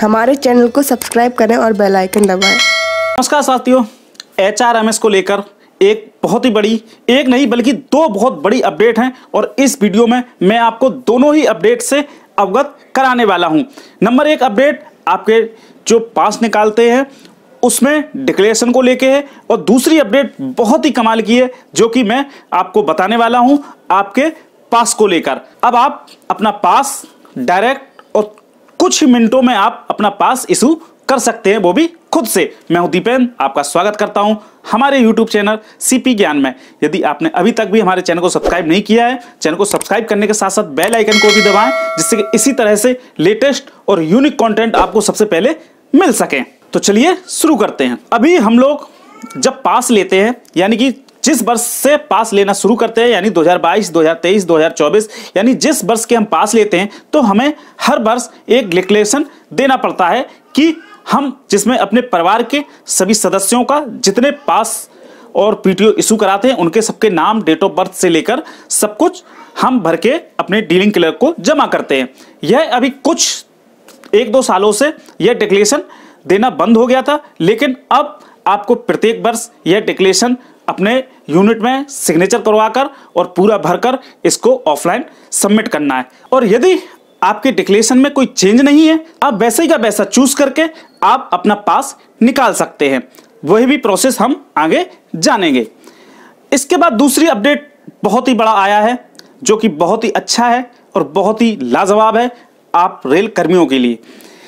हमारे चैनल को सब्सक्राइब करें और बेल आइकन दबाएं। नमस्कार साथियों, HRMS को लेकर एक बहुत ही बड़ी, एक नहीं बल्कि दो बहुत बड़ी अपडेट हैं और इस वीडियो में मैं आपको दोनों ही अपडेट से अवगत कराने वाला हूं। नंबर एक अपडेट आपके जो पास निकालते हैं उसमें डिक्लेरेशन को लेके है और दूसरी अपडेट बहुत ही कमाल की है जो कि मैं आपको बताने वाला हूं आपके पास को लेकर। अब आप अपना पास डायरेक्ट और कुछ ही मिनटों में आप अपना पास इशू कर सकते हैं, वो भी खुद से। मैं हूं दीपेन, आपका स्वागत करता हूं हमारे YouTube चैनल CP ज्ञान में। यदि आपने अभी तक भी हमारे चैनल को सब्सक्राइब नहीं किया है, चैनल को सब्सक्राइब करने के साथ साथ बेल आइकन को भी दबाएं, जिससे कि इसी तरह से लेटेस्ट और यूनिक कंटेंट आपको सबसे पहले मिल सके। तो चलिए शुरू करते हैं। अभी हम लोग जब पास लेते हैं, यानी कि जिस वर्ष से पास लेना शुरू करते हैं, यानी 2022, 2023, 2024, यानी जिस वर्ष के हम पास लेते हैं, तो हमें हर वर्ष एक डिक्लेरेशन देना पड़ता है कि हम जिसमें अपने परिवार के सभी सदस्यों का जितने पास और PTO इशू कराते हैं उनके सबके नाम, डेट ऑफ बर्थ से लेकर सब कुछ हम भर के अपने डीलिंग क्लर्क को जमा करते हैं। यह अभी कुछ 1-2 सालों से यह डिक्लेरेशन देना बंद हो गया था, लेकिन अब आपको प्रत्येक वर्ष यह डिक्लेरेशन अपने यूनिट में सिग्नेचर करवाकर और पूरा भरकर इसको ऑफलाइन सबमिट करना है। और यदि आपके डिक्लेरेशन में कोई चेंज नहीं है, आप वैसे ही का वैसा चूज करके आप अपना पास निकाल सकते हैं। वही भी प्रोसेस हम आगे जानेंगे। इसके बाद दूसरी अपडेट बहुत ही बड़ा आया है जो कि बहुत ही अच्छा है और बहुत ही लाजवाब है आप रेल कर्मियों के लिए।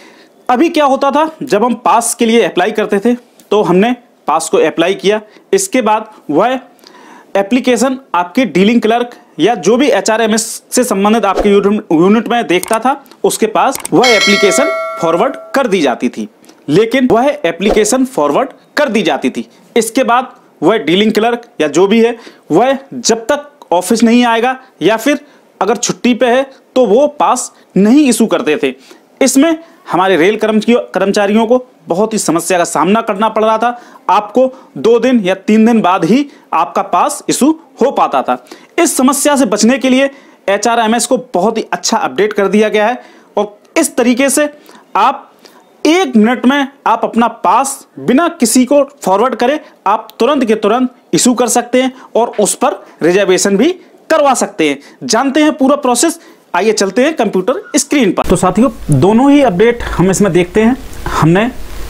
अभी क्या होता था, जब हम पास के लिए अप्लाई करते थे तो हमने पास को अप्लाई किया, इसके बाद वह एप्लीकेशन आपके डीलिंग क्लर्क या जो भी HRMS से संबंधित आपके यूनिट में देखता था उसके पास वह एप्लीकेशन फॉरवर्ड कर दी जाती थी। लेकिन वह एप्लीकेशन फॉरवर्ड कर दी जाती थी, इसके बाद वह डीलिंग क्लर्क या जो भी है वह जब तक ऑफिस नहीं आएगा या फिर अगर छुट्टी पे है तो वो पास नहीं इशू करते थे। इसमें हमारे रेल कर्मचारियों को बहुत ही समस्या का सामना करना पड़ रहा था। आपको 2 दिन या 3 दिन बाद ही आपका पास इशू हो पाता था। इस समस्या से बचने के लिए HRMS को बहुत ही अच्छा अपडेट कर दिया गया है और इस तरीके से आप 1 मिनट में आप अपना पास बिना किसी को फॉरवर्ड करे आप तुरंत के तुरंत इशू कर सकते हैं और उस पर रिजर्वेशन भी करवा सकते हैं। जानते हैं पूरा प्रोसेस, आइए चलते हैं कंप्यूटर स्क्रीन पर। तो साथियों, दोनों ही अपडेट हम इसमें देखते हैं। हमने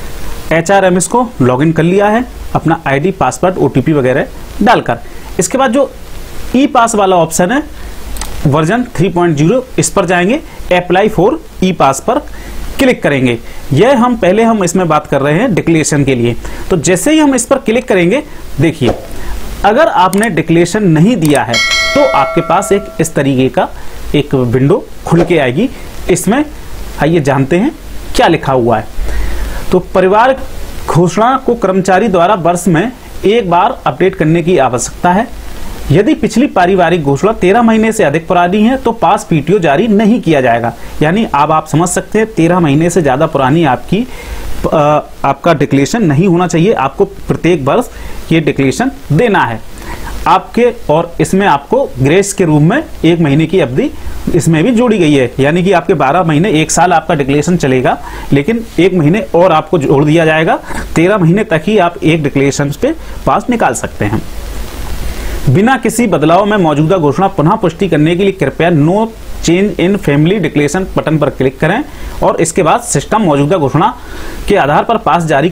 HRMS को लॉगिन कर लिया है अपना ID, पासवर्ड, OTP वगैरह डालकर। इसके बाद जो ई-पास वाला ऑप्शन है वर्जन 3.0, इस पर जाएंगे, अप्लाई फॉर ई-पास पर क्लिक करेंगे। यह हम इसमें बात कर रहे हैं डिक्लेरेशन के लिए। तो जैसे ही हम इस पर क्लिक करेंगे, देखिए अगर आपने डिक्लेरेशन नहीं दिया है तो आपके पास एक इस तरीके का एक विंडो खुल के आएगी। इसमें आइए जानते हैं क्या लिखा हुआ है। तो परिवार घोषणा को कर्मचारी द्वारा वर्ष में एक बार अपडेट करने की आवश्यकता है। यदि पिछली पारिवारिक घोषणा 13 महीने से अधिक पुरानी है तो पास PTO जारी नहीं किया जाएगा। यानी अब आप समझ सकते हैं 13 महीने से ज़्यादा पुरानी आपका डिक्लेरेशन नहीं होना चाहिए। आपको प्रत्येक वर्ष ये डिक्लेरेशन देना है आपके, और इसमें आपको ग्रेस के रूप में 1 महीने की अवधि इसमें भी जोड़ी गई है। यानी कि आपके 12 महीने, 1 साल आपका डिक्लेरेशन चलेगा, लेकिन 1 महीने और आपको जोड़ दिया जाएगा। 13 महीने तक ही आप एक डिक्लेरेशन पे पास निकाल सकते हैं। बिना किसी बदलाव में मौजूदा घोषणा पुनः पुष्टि करने के लिए कृपया no change in family declaration button पर क्लिक करें और इसके बाद सिस्टम मौजूदा घोषणा के आधार पर पास जारी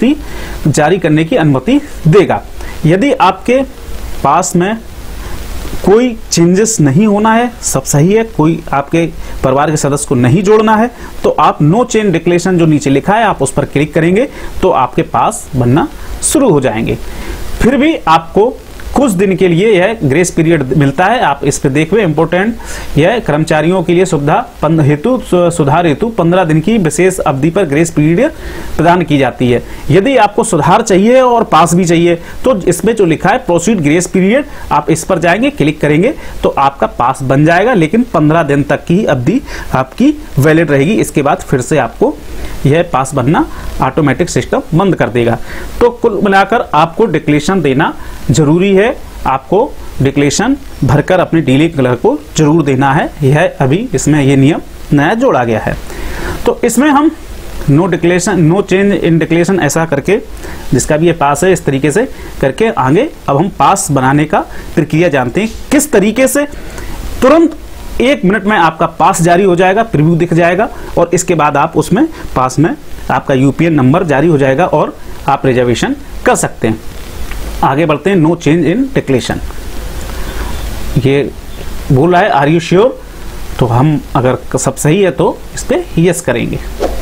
करने की अनुमति देगा। यदि आपके पास में कोई चेंजेस नहीं होना है, सब सही है, कोई आपके परिवार के सदस्य को नहीं जोड़ना है, तो आप नो चेंज डिक्लेरेशन जो नीचे लिखा है आप उस पर क्लिक करेंगे तो आपके पास बनना शुरू हो जाएंगे। फिर भी आपको कुछ दिन के लिए यह ग्रेस पीरियड मिलता है। आप इस पे देखिए, इंपोर्टेंट, यह कर्मचारियों के लिए सुधार हेतु 15 दिन की विशेष अवधि पर ग्रेस पीरियड प्रदान की जाती है। यदि आपको सुधार चाहिए और पास भी चाहिए तो इसमें जो लिखा है प्रोसीड ग्रेस पीरियड, आप इस पर जाएंगे, क्लिक करेंगे तो आपका पास बन जाएगा, लेकिन 15 दिन तक की अवधि आपकी वैलिड रहेगी। इसके बाद फिर से आपको यह पास बनना ऑटोमेटिक सिस्टम बंद कर देगा। तो कुल मिलाकर आपको डिक्लेरेशन देना जरूरी है। आपको डिक्लेरेशन भरकर अपने डीलिंग क्लर्क को जरूर देना है। यह अभी इसमें ये नियम नया जोड़ा गया है। तो इसमें हम no declaration, no change in declaration ऐसा करके, जिसका भी ये पास है, इस तरीके से करके आगे अब हम पास बनाने का प्रक्रिया जानते हैं किस तरीके से। तुरंत 1 मिनट में आपका पास जारी हो जाएगा, प्रीव्यू दिख जाएगा और इसके बाद आप उसमें पास में आपका यूपीएन नंबर जारी हो जाएगा और आप रिजर्वेशन कर सकते हैं। आगे बढ़ते हैं। नो चेंज इन डिक्लेरेशन, ये बोल रहा है आर यू श्योर, तो हम अगर सब सही है तो इस पर यस करेंगे।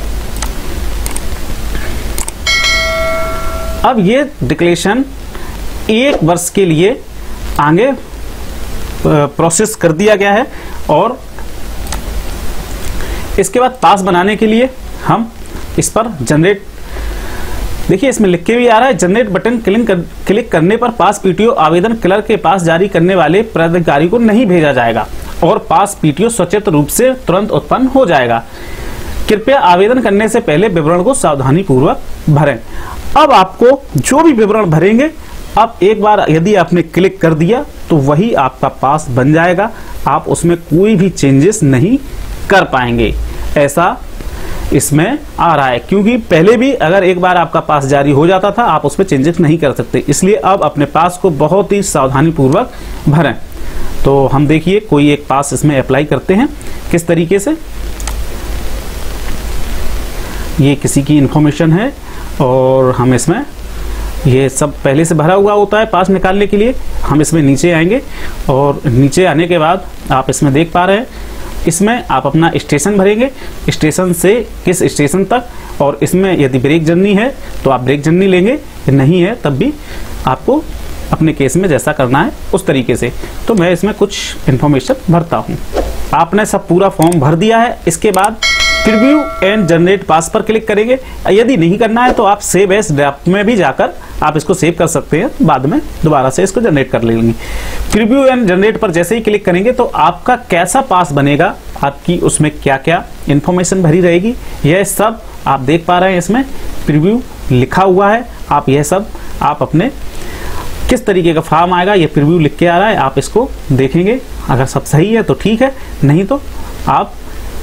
अब ये डिक्लेरेशन 1 वर्ष के लिए आगे प्रोसेस कर दिया गया है और इसके बाद पास बनाने के लिए हम इस पर जनरेट, देखिए इसमें लिख के भी आ रहा है, जनरेट बटन क्लिक करने पर पास पीटीओ आवेदन क्लर्क के पास जारी करने वाले प्राधिकारी को नहीं भेजा जाएगा और पास पीटीओ स्वचालित रूप से तुरंत उत्पन्न हो जाएगा। कृपया आवेदन करने से पहले विवरण को सावधानी पूर्वक भरें। अब आपको जो भी विवरण भरेंगे, अब एक बार यदि आपने क्लिक कर दिया तो वही आपका पास बन जाएगा, आप उसमें कोई भी चेंजेस नहीं कर पाएंगे। ऐसा इसमें आ रहा है क्योंकि पहले भी अगर एक बार आपका पास जारी हो जाता था आप उसमें चेंजेस नहीं कर सकते, इसलिए अब अपने पास को बहुत ही सावधानी पूर्वक भरें। तो हम देखिए कोई एक पास इसमें अप्लाई करते हैं किस तरीके से। ये किसी की इंफॉर्मेशन है और हम इसमें, ये सब पहले से भरा हुआ होता है पास निकालने के लिए। हम इसमें नीचे आएंगे और नीचे आने के बाद आप इसमें देख पा रहे हैं, इसमें आप अपना स्टेशन भरेंगे, स्टेशन से किस स्टेशन तक, और इसमें यदि ब्रेक जर्नी है तो आप ब्रेक जर्नी लेंगे, नहीं है तब भी आपको अपने केस में जैसा करना है उस तरीके से। तो मैं इसमें कुछ इन्फॉर्मेशन भरता हूँ। आपने सब पूरा फॉर्म भर दिया है, इसके बाद प्रीव्यू एंड जनरेट पास पर क्लिक करेंगे। यदि नहीं करना है तो आप सेव एज ड्राफ्ट में भी जाकर आप इसको सेव कर सकते हैं, बाद में दोबारा से इसको जनरेट कर लेंगे। प्रीव्यू एंड जनरेट पर जैसे ही क्लिक करेंगे तो आपका कैसा पास बनेगा, आपकी उसमें क्या क्या इंफॉर्मेशन भरी रहेगी, यह सब आप देख पा रहे हैं। इसमें प्रीव्यू लिखा हुआ है, आप यह सब आप अपने किस तरीके का फॉर्म आएगा ये प्रीव्यू लिख के आ रहा है, आप इसको देखेंगे। अगर सब सही है तो ठीक है, नहीं तो आप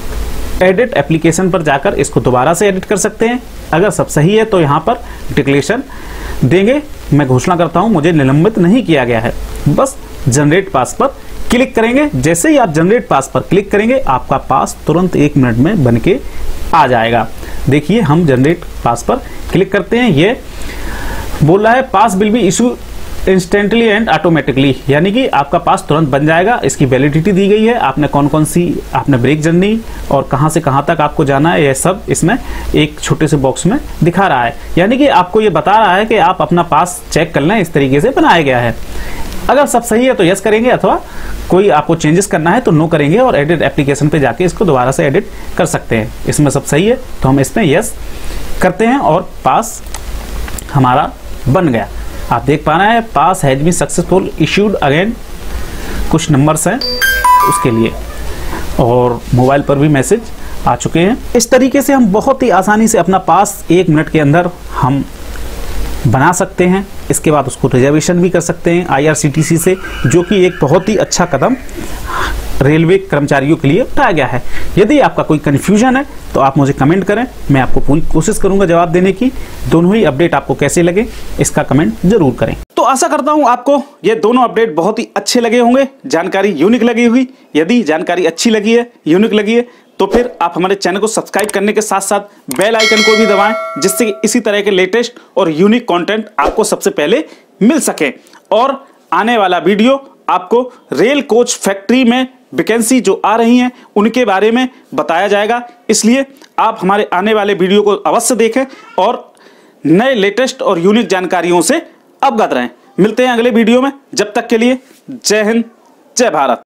एडिट एप्लीकेशन पर जाकर इसको दोबारा से एडिट कर सकते हैं। अगर सब सही है तो यहाँ पर डिक्लेरेशन देंगे, मैं घोषणा करता हूँ मुझे निलंबित नहीं किया गया है। बस जनरेट पास पर क्लिक करेंगे, जैसे ही आप जनरेट पास पर क्लिक करेंगे आपका पास तुरंत 1 मिनट में बन के आ जाएगा। देखिए हम जनरेट पास पर क्लिक करते हैं, ये बोल रहा है pass will be issue instantly and automatically, यानी कि आपका पास तुरंत बन जाएगा। इसकी वैलिडिटी दी गई है, आपने कौन कौन सी आपने ब्रेक जर्नी और कहां से कहां तक आपको जाना है, यह सब इसमें एक छोटे से बॉक्स में दिखा रहा है। यानी कि आपको ये बता रहा है कि आप अपना पास चेक कर लें, इस तरीके से बनाया गया है। अगर सब सही है तो यस करेंगे, अथवा कोई आपको चेंजेस करना है तो नो करेंगे और एडिट एप्लीकेशन पे जाके इसको दोबारा से एडिट कर सकते हैं। इसमें सब सही है तो हम इसमें यस करते हैं और पास हमारा बन गया। आप देख पा रहे हैं pass has been successful issued again, कुछ नंबर्स हैं उसके लिए, और मोबाइल पर भी मैसेज आ चुके हैं। इस तरीके से हम बहुत ही आसानी से अपना पास 1 मिनट के अंदर हम बना सकते हैं। इसके बाद उसको रिजर्वेशन भी कर सकते हैं IRCTC से, जो कि एक बहुत ही अच्छा कदम रेलवे कर्मचारियों के लिए उठाया गया है। यदि आपका कोई कन्फ्यूजन है तो आप मुझे कमेंट करें, मैं आपको पूरी कोशिश करूंगा जवाब देने की। दोनों ही अपडेट आपको कैसे लगे इसका कमेंट जरूर करें। तो आशा करता हूं आपको ये दोनों अपडेट बहुत ही अच्छे लगे होंगे, जानकारी यूनिक लगी होगी। यदि जानकारी अच्छी लगी है, यूनिक लगी है, तो फिर आप हमारे चैनल को सब्सक्राइब करने के साथ साथ बेल आइकन को भी दबाएं, जिससे कि इसी तरह के लेटेस्ट और यूनिक कंटेंट आपको सबसे पहले मिल सके। और आने वाला वीडियो आपको रेल कोच फैक्ट्री में वैकेंसी जो आ रही हैं उनके बारे में बताया जाएगा, इसलिए आप हमारे आने वाले वीडियो को अवश्य देखें और नए लेटेस्ट और यूनिक जानकारियों से अवगत रहें। मिलते हैं अगले वीडियो में, जब तक के लिए जय हिंद, जय भारत।